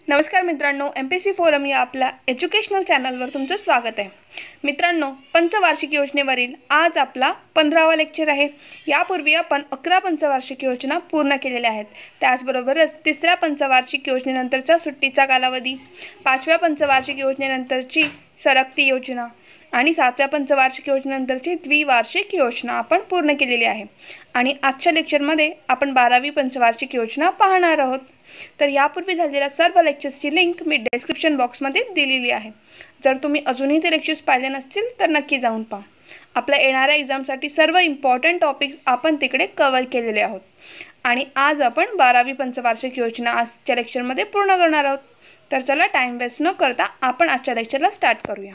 नमस्कार मित्रांनो, MPSC forum या आपल्या एज्युकेशनल चॅनलवर तुमचं स्वागत आहे। मित्रांनो, पंचवार्षिक योजनेवरील आज आपला 15वा लेक्चर आहे। यापूर्वी आपण 11 पंचवार्षिक योजना पूर्ण केलेल्या आहेत। त्याचबरोबरच तिसऱ्या पंचवार्षिक योजनेनंतरचा सुट्टीचा कालावधी, पाचव्या पंचवार्षिक योजनेनंतरची सरकती योजना आणि सातव्या पंचवार्षिक योजनेनंतरची द्विवार्षिक योजना आपण पूर्ण केलेली आहे। आणि आजच्या लेक्चरमध्ये आपण 12वी पंचवार्षिक योजना पाहणार आहोत। तर यापूर्वी झालेल्या सर्व लेक्चर्सची लिंक मी डिस्क्रिप्शन बॉक्समध्ये दिलेली आहे। जर तुम्ही अजूनही ते लेक्चर्स पाहिले नसतील तर नक्की जाऊन पहा। आपल्या येणाऱ्या एक्झामसाठी सर्व इम्पॉर्टंट टॉपिक्स आपण तिकडे कव्हर केलेले आहोत। आणि आज आपण 12वी पंचवार्षिक योजना आजच्या लेक्चरमध्ये पूर्ण करणार आहोत। तर चला टाइम वेस्ट न करता आपण आजच्या लेक्चरला स्टार्ट करूया।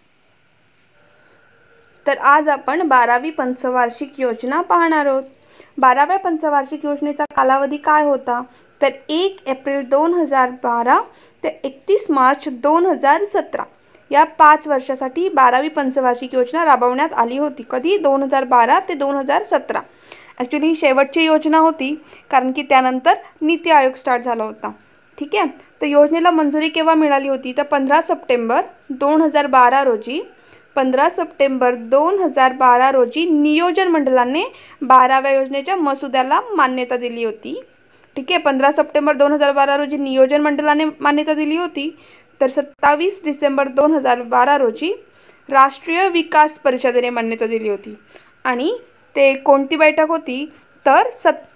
तर आज आपण 12वी पंचवार्षिक योजना पाहणार आहोत। 12व्या पंचवार्षिक योजनेचा कालावधी काय होता? तर 1 एप्रिल 2012 ते 31 मार्च 2017 या 5 वर्षासाठी 12वी पंचवार्षिक योजना राबवण्यात आली होती। कधी? 2012 ते 2017। ॲक्च्युली ही शेवटची योजना होती, कारण की त्यानंतर नीती आयोग स्टार्ट झाला होता। ठीक आहे, तर योजनेला मंजुरी केव्हा मिळाली होती? तर 15 सप्टेंबर 2012 रोजी 15 सप्टेंबर 2012 रोजी नियोजन मंडळाने 12व्या योजनेच्या मसुद्याला मान्यता दिली होती। ठीक आहे, 15 सप्टेंबर 2012 रोजी नियोजन मंडळाने मान्यता दिली होती। तर 27 डिसेंबर 2012 रोजी राष्ट्रीय विकास परिषदेने मान्यता दिली होती। आणि ते कोणती बैठक होती? तर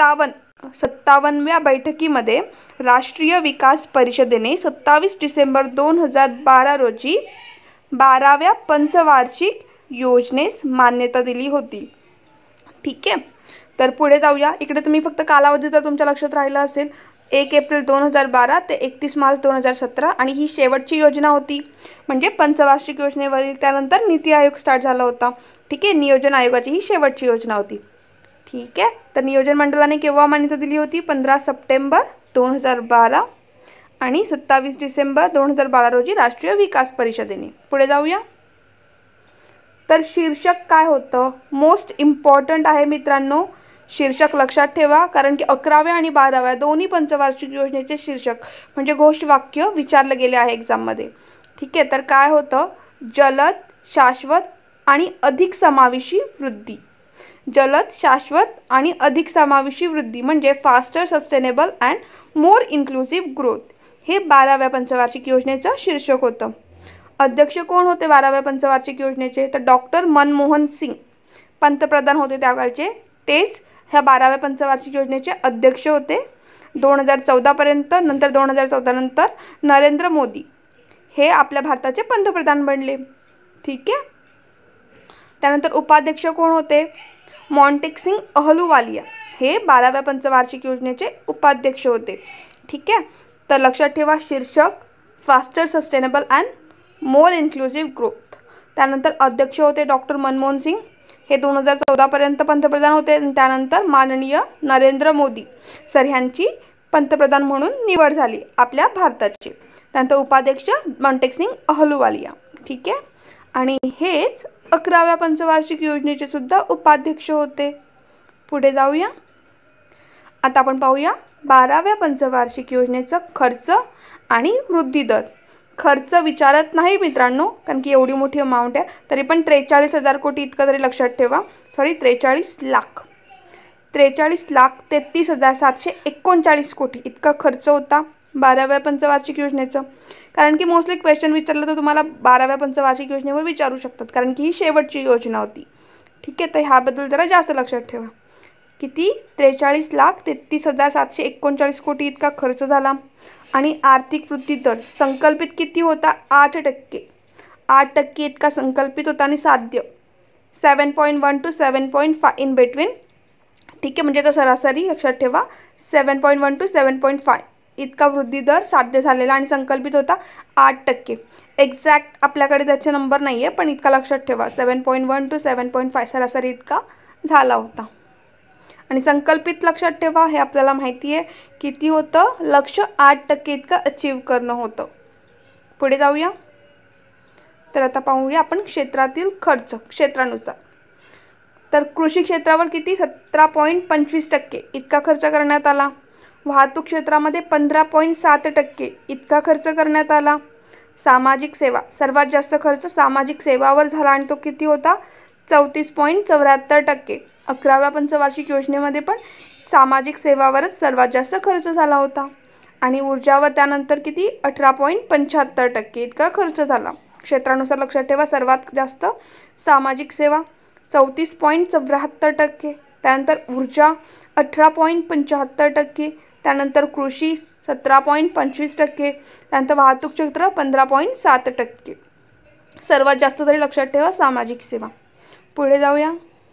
57व्या बैठकीमध्ये राष्ट्रीय विकास परिषदेने 27 डिसेंबर 2012 रोजी 12व्या पंचवार्षिक योजनेस मान्यता दिली होती। ठीक आहे, तर पुढे जाऊया। इकडे तुम्ही फक्त कालावधी तर तुमच्या लक्षात राहिला असेल, 1 एप्रिल 2012 ते 31 मार्च 2017 आणि ही शेवटची योजना होती, म्हणजे पंचवार्षिक योजनेवरील। त्यानंतर नीती आयोग स्टार्ट झाला होता। ठीक आहे, नियोजन आयोगाची ही शेवटची योजना होती। ठीक आहे, तर नियोजन मंडळाने केव्हा मान्यता दिली होती? 15 सप्टेंबर 2012 आणि 27 डिसेंबर 2012 रोजी राष्ट्रीय विकास परिषदेने। पुढे जाऊया। तर शीर्षक काय होतं? मोस्ट इम्पॉर्टंट आहे मित्रांनो, शीर्षक लक्षात ठेवा, कारण की 11व्या आणि 12व्या दोन्ही पंचवार्षिक योजनेचे शीर्षक म्हणजे घोषवाक्य विचारलं गेले आहे एक्झाममध्ये। ठीक आहे, तर काय होतं? जलद, शाश्वत आणि अधिक समावेशी वृद्धी। जलद, शाश्वत आणि अधिक समावेशी वृद्धी म्हणजे faster, sustainable and more inclusive growth, हे 12व्या पंचवार्षिक योजनेचं शीर्षक होतं। अध्यक्ष कोण होते 12व्या पंचवार्षिक योजनेचे? तर डॉक्टर मनमोहन सिंग पंतप्रधान होते त्यावेळचे। तेच ह्या 12व्या पंचवार्षिक योजनेचे अध्यक्ष होते 2014 पर्यंत। नंतर 2014 नंतर नरेंद्र मोदी हे आपल्या भारताचे पंतप्रधान बनले। ठीक आहे, त्यानंतर उपाध्यक्ष कोण होते? मॉन्टेक-सिंग अहलुवालिया हे 12व्या पंचवार्षिक योजनेचे उपाध्यक्ष होते। ठीक आहे, तर लक्षात ठेवा शीर्षक faster, sustainable and more inclusive growth. त्यानंतर अध्यक्ष होते डॉक्टर मनमोहन सिंग, हे 2014 पर्यंत पंतप्रधान होते। त्यानंतर माननीय नरेंद्र मोदी सर ह्यांची पंतप्रधान म्हणून निवड झाली आपल्या भारताची। त्यानंतर उपाध्यक्ष मॉन्टेक-सिंग अहलुवालिया। ठीक आहे, आणि हेच 11व्या पंचवार्षिक योजनेचे सुद्धा उपाध्यक्ष होते। पुढे जाऊया। आता आपण पाहूया 12व्या पंचवार्षिक योजनेचा खर्च आणि वृद्धी दर। खर्च विचारत नाही मित्रांनो, कारण की एवढी मोठी अमाऊंट आहे, तरी पण 43,000 कोटी इतकं तरी लक्षात ठेवा। 43 लाख 33,739 कोटी इतका खर्च होता 12व्या पंचवार्षिक योजनेचं। कारण की मोस्टली क्वेश्चन विचारलं तर तुम्हाला 12व्या पंचवार्षिक योजनेवर विचारू शकतात, कारण की ही शेवटची योजना होती। ठीक आहे, तर ह्याबद्दल जरा जास्त लक्षात ठेवा। किती? 43,33,739 कोटी इतका खर्च झाला। आणि आर्थिक वृद्धी दर संकल्पित किती होता? 8%। 8% इतका संकल्पित होता आणि साध्य 7.1 to 7.5 इन बिटवीन। ठीक आहे, म्हणजे सरासरी लक्षात ठेवा 7.1 to 7.5 इतका वृद्धी दर साध्य झालेला आणि संकल्पित होता 8%। एक्झॅक्ट आपल्याकडे त्याचे नंबर नाही आहे, पण इतका लक्षात ठेवा 7.1 to 7.5 सरासरी इतका झाला होता। आणि संकल्पित लक्षात ठेवा, हे आपल्याला माहिती आहे किती होतं? लक्ष्य 8% इतकं अचीव करणं होतं। पुढे जाऊया। तर आता पाहूया आपण क्षेत्रातील खर्च क्षेत्रानुसार। तर कृषी क्षेत्रावर किती? 17.25% इतका खर्च करण्यात आला। वाहतूक क्षेत्रामध्ये 15.7% इतका खर्च करण्यात आला. सामाजिक सेवा, सर्वात जास्त खर्च सामाजिक सेवावर झाला आणि तो किती होता? 34.74%. 11व्या पंचवार्षिक योजनेमध्ये पण सामाजिक सेवावरच सर्वात जास्त खर्च झाला होता. आणि ऊर्जावर त्यानंतर किती? 18.75% इतका खर्च झाला. क्षेत्रानुसार लक्षात ठेवा, सर्वात जास्त सामाजिक सेवा 34.74%, त्यानंतर ऊर्जा 18.75%, त्यानंतर कृषी 17.25%, त्यानंतर वाहतूक क्षेत्र 15.7%. सर्वात जास्त तरी लक्षात ठेवा सामाजिक सेवा. पुढे जाऊया.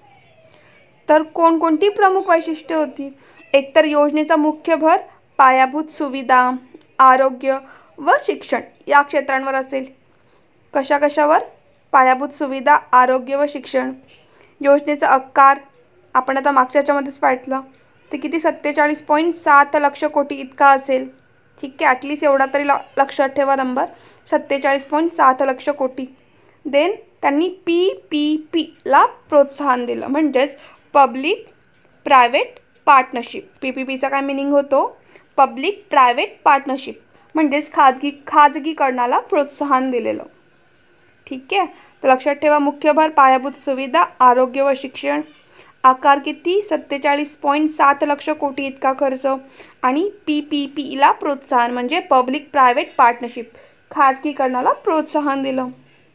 तर कोणकोणती प्रमुख वैशिष्ट्ये होती? एकतर योजनेचा मुख्य भर पायाभूत सुविधा, आरोग्य व शिक्षण या क्षेत्रांवर असेल. कशावर? पायाभूत सुविधा, आरोग्य व शिक्षण. योजनेचा आकार आपण आता मागच्या याच्यामध्येच पाहिलं, ते किती? 47.7 लक्ष कोटी इतका असेल. ठीक आहे, ॲटलिस्ट एवढा तरी लक्षात ठेवा नंबर, 47.7 लक्ष कोटी. देन त्यांनी PPPला प्रोत्साहन दिलं, म्हणजेच पब्लिक प्रायव्हेट पार्टनरशिप. PPPचा काय मिनिंग होतो? पब्लिक प्रायव्हेट पार्टनरशिप, म्हणजेच खाजगीकरणाला प्रोत्साहन दिलेलं. ठीक आहे, तर लक्षात ठेवा मुख्य भर पायाभूत सुविधा, आरोग्य व शिक्षण. आकार किती? 47.7 लक्ष कोटी इतका खर्च. आणि PPPला प्रोत्साहन म्हणजे पब्लिक प्रायव्हेट पार्टनरशिप, खाजगीकरणाला प्रोत्साहन दिलं.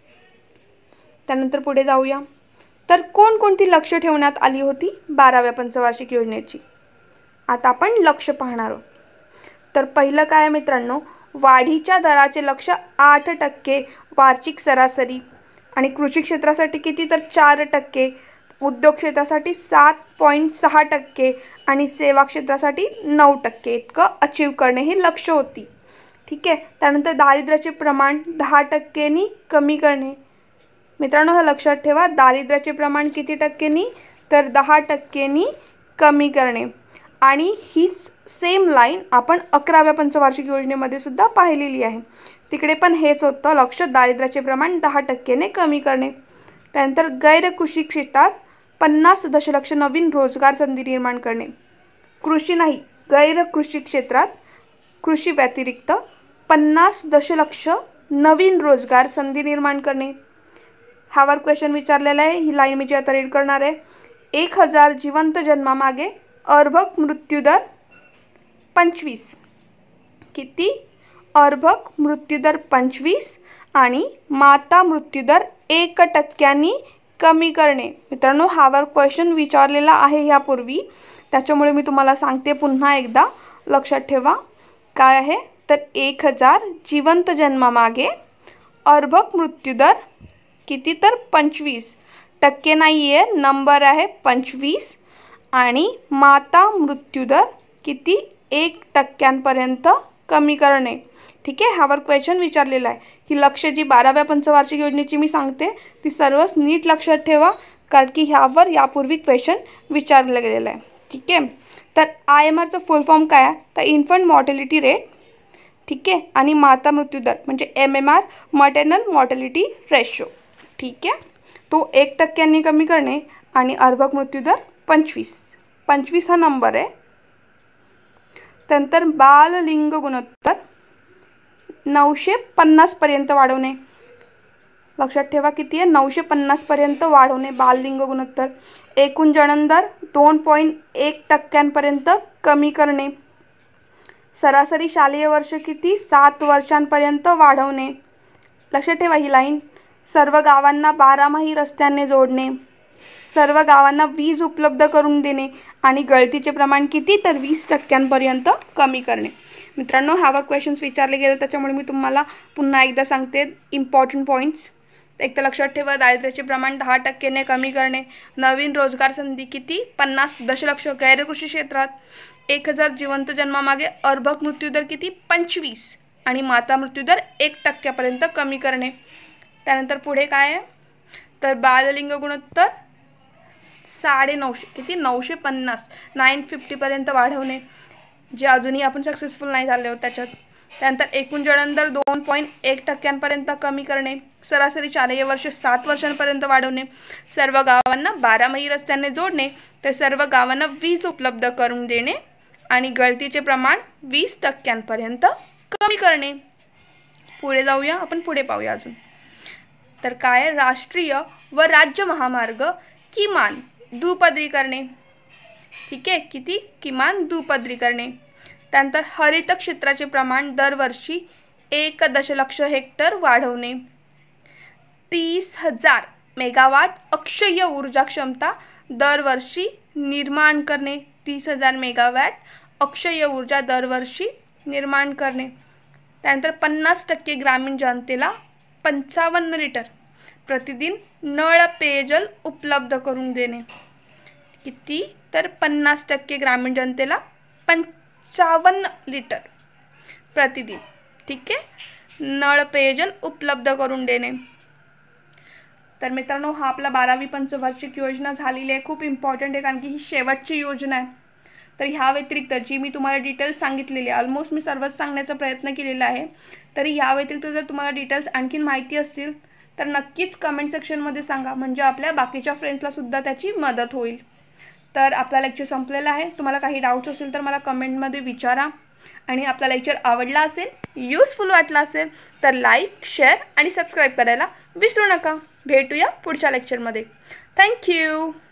त्यानंतर पुढे जाऊया. तर कोणकोणती लक्ष्य ठेवण्यात आली होती 12व्या पंचवार्षिक योजनेची? आता आपण लक्ष्य पाहणार आहोत. तर पहिलं काय मित्रांनो, वाढीच्या दराचे लक्ष्य 8% वार्षिक सरासरी. आणि कृषी क्षेत्रासाठी किती? तर 4%. उद्योग क्षेत्रासाठी 7.6% आणि सेवा क्षेत्रासाठी 9% इतकं अचीव करणे हे लक्ष्य होती. ठीक आहे, त्यानंतर दारिद्र्याचे प्रमाण 10%नी कमी करणे. मित्रांनो हे लक्षात ठेवा, दारिद्र्याचे प्रमाण किती टक्केनी? तर 10%नी कमी करणे. आणि हीच सेम लाईन आपण 11व्या पंचवार्षिक योजनेमध्ये सुद्धा पाहिलेली आहे. तिकडे पण हेच होतं लक्ष्य, दारिद्र्याचे प्रमाण 10%ने कमी करणे. त्यानंतर गैरकृषी क्षेत्रात 50 दशलक्ष नवीन रोजगार संधी निर्माण करणे. कृषी नाही, गैरकृषी क्षेत्रात कृषी व्यतिरिक्त 50 दशलक्ष नवीन रोजगार संधी निर्माण करणे. ह्यावर क्वेश्चन विचारलेला आहे, ही लाईन मी जी आता रीड करणार आहे. 1000 जिवंत जन्मामागे अर्भक मृत्यूदर 25. किती? अर्भक मृत्यूदर 25 आणि माता मृत्यूदर 1%नी कमी करणे. मित्रांनो ह्यावर क्वेश्चन विचारलेला आहे यापूर्वी, त्याच्यामुळे मी तुम्हाला सांगते पुन्हा एकदा, लक्षात ठेवा. काय आहे? तर 1000 जिवंत जन्मामागे अर्भक मृत्यूदर किती? तर 25%. नाही आहे, नंबर आहे 25. आणि माता मृत्यूदर किती? 1%पर्यंत कमी करणे. ठीक आहे, ह्यावर क्वेश्चन विचारलेला आहे. ही लक्ष्य जी 12व्या पंचवार्षिक योजनेची मी सांगते ती सर्वच नीट लक्षात ठेवा, कारण की ह्यावर यापूर्वी क्वेश्चन विचारलं गेलेलं आहे. ठीक आहे, तर IMRचं फुल फॉर्म काय आहे? तर इन्फंट मॉर्टॅलिटी रेट. ठीक आहे, आणि माता मृत्यूदर म्हणजे MMR, मटर्नल मॉर्टॅलिटी रेशो. ठीक आहे, तो 1%नी कमी करणे. आणि अर्भक मृत्यूदर 25 हा नंबर आहे. त्यानंतर बाल लिंग गुणोत्तर 950 पर्यंत वाढवणे. लक्षात ठेवा किती आहे? 950 पर्यंत वाढवणे बाल लिंग गुणोत्तर. एकूण जननदर 2.1% कमी करणे. सरासरी शालेय वर्ष किती? 7 वर्षांपर्यंत वाढवणे. लक्षात ठेवा ही लाईन. सर्व गावांना 12माही रस्त्याने जोडणे. सर्व गावांना वीज उपलब्ध करून देणे. आणि गळतीचे प्रमाण किती? तर 20%पर्यंत कमी करणे. मित्रांनो ह्यावर क्वेश्चन्स विचारले गेले, त्याच्यामुळे मी तुम्हाला पुन्हा एकदा सांगते इम्पॉर्टंट पॉईंट्स. एक तर लक्षात ठेवा, दारिद्र्याचे प्रमाण 10%ने कमी करणे. नवीन रोजगार संधी किती? 50 दशलक्ष. गैरकृषी क्षेत्रात 1000 जिवंत जन्मामागे अर्भक मृत्यूदर किती? 25 आणि माता मृत्यूदर 1%पर्यंत कमी करणे. त्यानंतर पुढे काय आहे? तर बाललिंग गुणोत्तर 950 किती? 950 पर्यंत वाढवणे, जे अजूनही आपण सक्सेसफुल नाही झाले आहोत त्याच्यात. त्यानंतर एकूण जननदर 2.1% कमी करणे. सरासरी शालेय वर्ष 7 वर्षांपर्यंत वाढवणे. सर्व गावांना 12माही रस्त्याने जोडणे. तर सर्व गावांना वीज उपलब्ध करून देणे. आणि गळतीचे प्रमाण 20% कमी करणे. पुढे जाऊया, आपण पुढे पाहूया अजून. तर काय, राष्ट्रीय व राज्य महामार्ग किमान दुपदरी करणे. ठीक आहे, किती, किमान दुपदरी करणे. त्यानंतर हरित क्षेत्राचे प्रमाण दरवर्षी 1 दशलक्ष हेक्टर वाढवणे. 30,000 मेगावाट अक्षय ऊर्जा क्षमता दरवर्षी निर्माण करणे. 30,000 मेगावॅट अक्षय ऊर्जा दरवर्षी निर्माण करणे. त्यानंतर 50% ग्रामीण जनतेला 55 लिटर प्रतिदिन नळ पेयजल उपलब्ध करून देणे. किती, तर 50% ग्रामीण जनतेला 55 लिटर प्रतिदिन, ठीक आहे, नळ पेयजल उपलब्ध करून देणे. तर मित्रांनो, हा आपला 12वी पंचवार्षिक योजना झालेली आहे. खूप इम्पॉर्टंट आहे, कारण की ही शेवटची योजना आहे. तर ह्या व्यतिरिक्त जी मी तुम्हाला डिटेल्स सांगितलेली आहे, ऑलमोस्ट मी सर्वच सांगण्याचा प्रयत्न केलेला आहे. तरी या व्यतिरिक्त जर तुम्हाला डिटेल्स आणखीन माहिती असतील तर नक्कीच कमेंट सेक्शनमध्ये सांगा, म्हणजे आपल्या बाकीच्या फ्रेंड्सला सुद्धा त्याची मदत होईल. तर आपला लेक्चर संपलेला आहे. तुम्हाला काही डाऊट्स असेल तर मला कमेंटमध्ये विचारा. आणि आपला लेक्चर आवडला असेल, यूजफुल वाटला असेल तर लाईक, शेअर आणि सबस्क्राईब करायला विसरू नका. भेटूया पुढच्या लेक्चरमध्ये. थँक्यू.